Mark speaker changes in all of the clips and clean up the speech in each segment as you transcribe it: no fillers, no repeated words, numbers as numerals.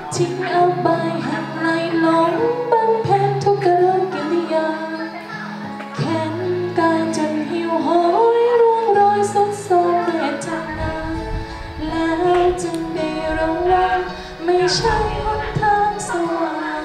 Speaker 1: ทิ้งเอาใบหักไหลหลงบางแผ่นทุกกะลกิริยาแขนกายจนหิวโหยร่วงรอยสุดโทรมเวทนาแล้วจึงได้รู้ว่าไม่ใช่หนทางสว่าง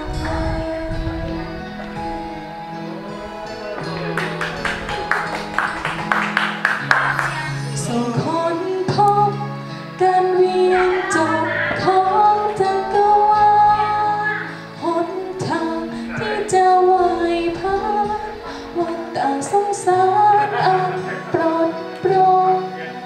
Speaker 1: ส่งคนพบการเวียนจบของจักรวาลหนทางที่จะไหวผ่านวัฏฏะสงสารอันปลดปล่อย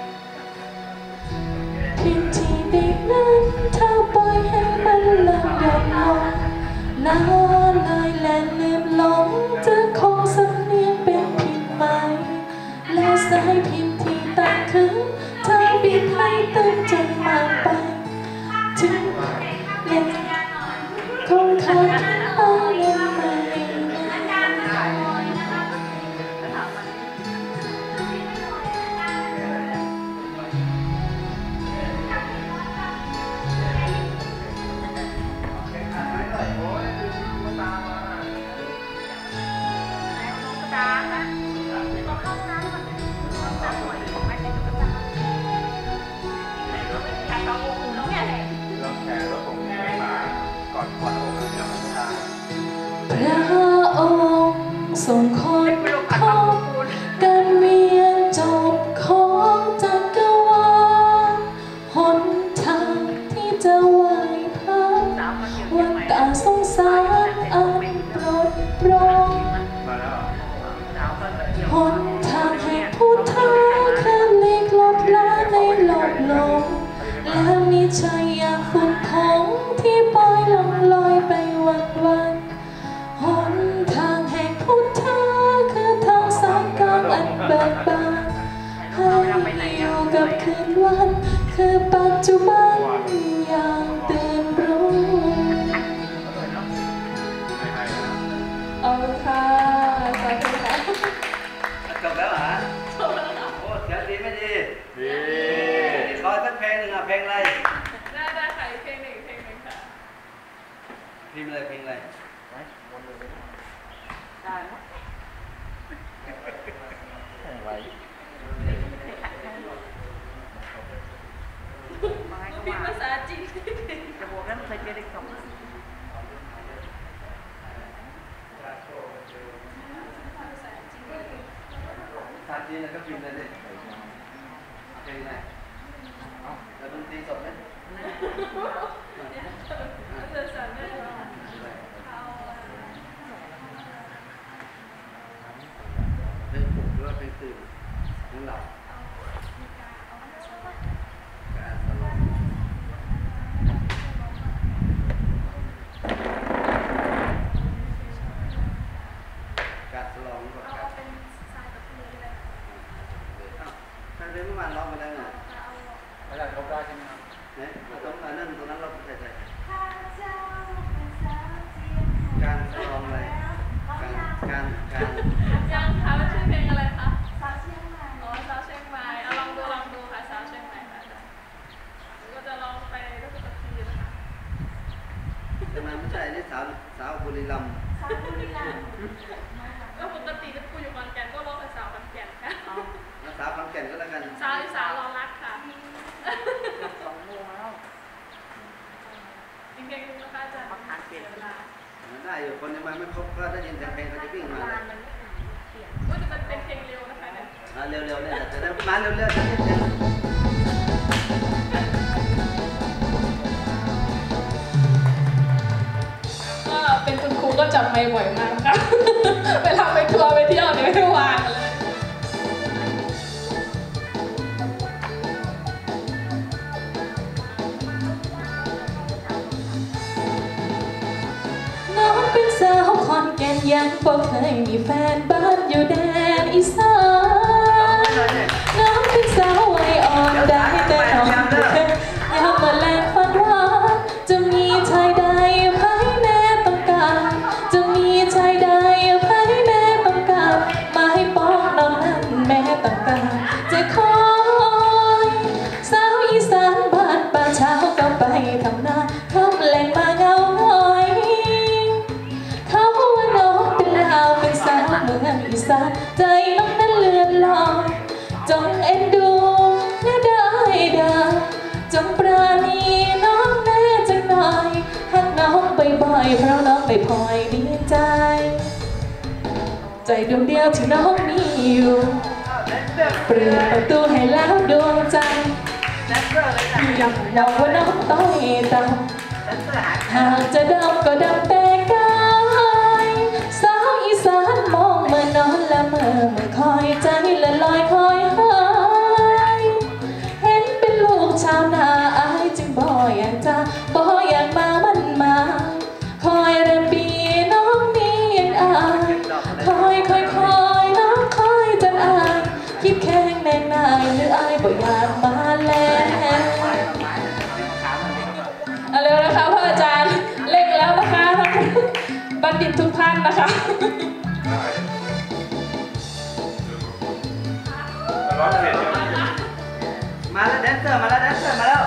Speaker 1: พิธีเด็กนั้นถ้าปล่อยให้มันหลับหย่อนลงน้าเลยและลืมหลงจะคงสำเนียงเป็นผิดไหมและสายพินที่ตั้งขึ้นเธอบิดให้ตื่นจนมากไปถึงเล่นคงทำอะไรไม่พระองค์ทรงค้นพบการเวียนจบของจักรวาลหนทางที่จะไหวผ่านวัฏฏะสงสารอันปลดปล่อยหนทางแห่งพุทธะข้ามในกลบล้าในหลบหลงและมีใจอย่างฝุ่นผงที่ปล่อยล่องลอยไปวันหนทางแห่งพุทธะคือทางสายกลางอันเบิกบานให้อยู่กับคืนวันคือปัจจุบันอย่างตื่นรู้เอาค่ะสวัสดีค่ะ
Speaker 2: จบแล้วเหรอจบแล้วค่ะโอ้เสียงดีไม่ดีดีขอสักเพลงหนึ่งอ่ะเพลงอะไร
Speaker 3: ได้ค่ะเพลงหนึ่งค่ะ
Speaker 2: เพลงอะไรได้ไหมไว้
Speaker 3: พิมพ์ภาษาจีน
Speaker 4: จะบอกว่าเคยเจอเด็กสอง
Speaker 2: ภาษาจีนแล้วก็พิมพ์เลยดิเพลงอะไรแล้วดนตรีสดไหม
Speaker 3: ภาษาไม่รู้
Speaker 2: เพลงปลุกหรือว่าเพลงตื่นหรือหลับการสลบการสลองกับการ
Speaker 3: เป็นทรายกับพื้นเลย
Speaker 2: ท่านเรียนเมื่อวานร้องไปแล้วไงไม่ได้ร้องได้ใช่ไหมครับเนี่ยตรงนั้นเราใส่การสลองอะไรการ
Speaker 3: ยังคะมันชื่อเพลงอะไรคะสาวเชียงใหม่อ๋อสาวเชียงใหม่เอาลองดูค่ะสาวเชียงใหม่ค่ะก็จะลองไปด้วยกันทีนะคะ
Speaker 2: แต่มันไม่ใช่นี่สาวบุรีรัมย์
Speaker 3: ก็ปกติจะพูดอยู่ขอนแก่นก็ร้องเป็นสาวขอนแก่นค่ะ
Speaker 2: สาวขอนแก่นก็แล้วกัน
Speaker 3: สาวอีสานรอรักค่ะ
Speaker 4: 2 โมงแล้ว
Speaker 3: จริงๆนะคะอาจารย์
Speaker 4: ทานเปลี่ยนเวลา
Speaker 2: ได้อยู่คนยังมาไม่ครบก็ได้ยินแต่เพลงเขาจะวิ่งมาเลย
Speaker 3: ว่าจะเป็นเพลงเร็วนะคะเนี่ย
Speaker 2: เร็วเนี่ยแต่มาเร็วจะนิดนึง
Speaker 3: ก็เป็นคุณครูก็จับไมค์บ่อยมากค่ะเวลาไปทัวร์ไปเที่ยวเนี่ยไม่ได้วางเลย
Speaker 1: น้องเป็นสาวขอนแก่นยังบ่เคยมีแฟนบ้านอยู่แดนอีสานน้องเป็นสาววัยอ่อนได้แต่น้องบ่เคยอยากมาแลกฝันว่าจะมีชายใดให้แม่ต้องการจะมีชายใดให้แม่ต้องการมาให้ป้องน้องนั้นแม่ต้องการจะคอยสาวอีสานบ้านป่าเช้าก็ไปทำนาทำแหล่งมาเพราะน้องไม่พลอยดีใจใจดวงเดียวที่น้องมีอยู่เปิดประตูให้แล้วดวงใจอยากบอกว่าน้องต้อยต่ำหากจะดำก็ดำแต่กายสาวอีสานมองเมื่อนอนละเมื่อคอยใจละลอยคอยหายเห็นเป็นลูกชาวนาอายจึงบ่อยากจะบ่อยากมามันมาคอยเรมปีน้องนี้ยังอายคอยน้องคอยจนอายคิดแข้งแน่นายหรืออายบ่อยากมาแล้วเอาเร็วนะคะพ่ออาจารย์เล่งแล้วนะคะทั้งบัณฑิตทุกท่านนะคะ
Speaker 2: มาแล้วแดนเซอร์มาแล้วแดนเซอร์มาแล้ว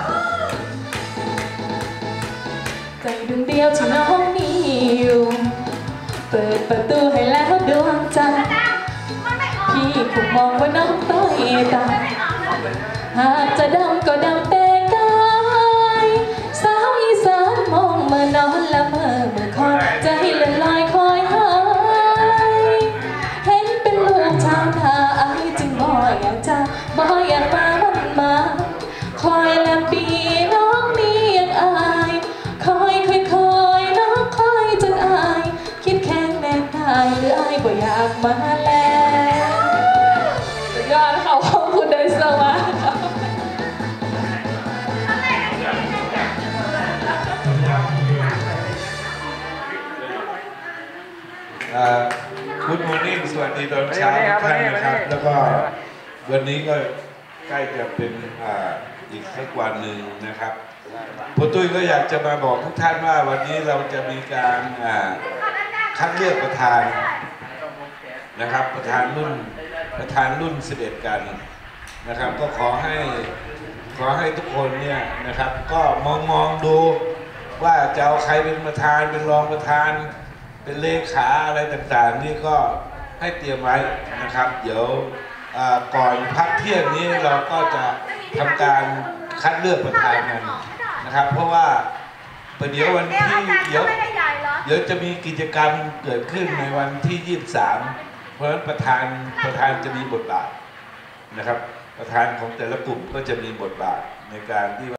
Speaker 1: ใจดวงเดียวที่น้องมีอยู่เปิดประตูให้แล้วดวงใจพี่คงมองว่าน้องต้อยต่ำหากจะดำก็ดำแต่กายสาวอีสานมองเมื่อนอนละเมื่อคอยใจละลอยคอยหายเห็นเป็นลูกชาวนาอายจึงบ่อยากจะบ่อยากมามันมาคอยละปีน้องนี้ยังอายคอยน้องคอยจนอายคิดแค่แน่นายหรืออายบ่อยากมาแล้วสุดยอดค่ะขอบคุณไดโซมากค่ะ
Speaker 5: คุณโมนิ่งสวัสดีตอนเช้าทุกท่านนะครับแล้วก็วันนี้ก็ใกล้จะเป็นอีกสักวันหนึ่งนะครับพ่อตุ้ยก็อยากจะมาบอกทุกท่านว่าวันนี้เราจะมีการคัดเลือกประธานนะครับประธานรุ่น11กันนะครับก็ขอให้ทุกคนเนี่ยนะครับก็มองดูว่าจะเอาใครเป็นประธานเป็นรองประธานเป็นเลขาอะไรต่างๆนี่ก็ให้เตรียมไว้นะครับเดี๋ยวก่อนพักเที่ยงนี้เราก็จะทำการคัดเลือกประธานกันนะครับเพราะว่าเดี๋ยววันที่เดี๋ยวจะมีกิจกรรมเกิดขึ้นในวันที่23เพราะฉะนั้นประธานจะมีบทบาทนะครับประธานของแต่ละกลุ่มก็จะมีบทบาทในการที่